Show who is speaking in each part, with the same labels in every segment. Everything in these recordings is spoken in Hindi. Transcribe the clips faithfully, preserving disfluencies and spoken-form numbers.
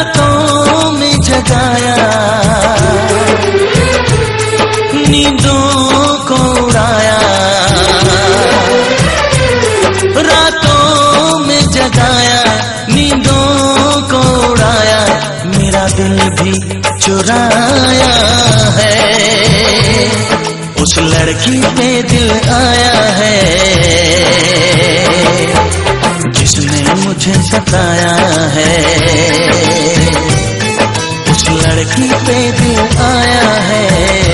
Speaker 1: रातों में जगाया, नींदों को उड़ाया, रातों में जगाया, नींदों को उड़ाया, मेरा दिल भी चुराया है। उस लड़की पे दिल आया है जिसने मुझे सताया है। उस लड़की पे दिल आया है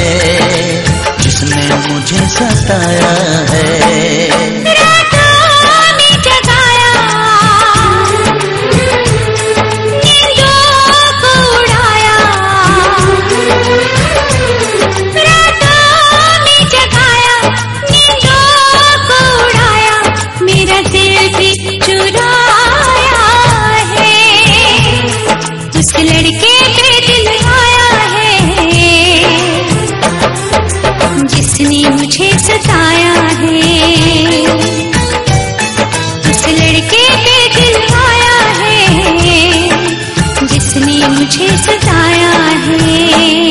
Speaker 1: जिसने मुझे सताया है।
Speaker 2: उस लड़के पे दिल आया है जिसने मुझे सताया है। उस लड़के पे दिल आया है जिसने मुझे सताया है।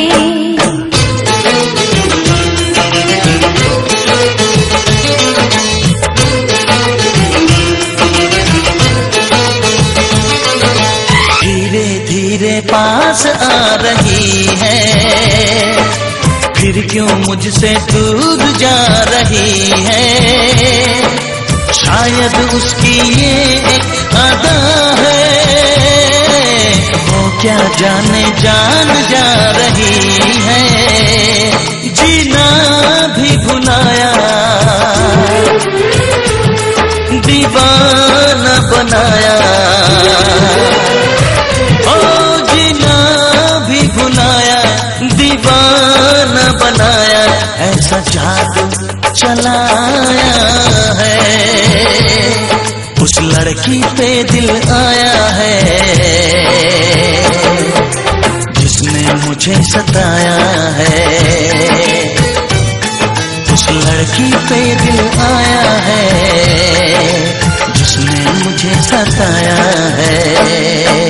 Speaker 1: पास आ रही है, फिर क्यों मुझसे दूर जा रही है। शायद उसकी ये एक अदा है, वो क्या जाने जान जा रही है। जीना भी भुलाया, दीवाना बनाया, दीवाना बनाया, ऐसा जादू चलाया है। उस लड़की पे दिल आया है जिसने मुझे सताया है। उस लड़की पे दिल आया है जिसने मुझे सताया है।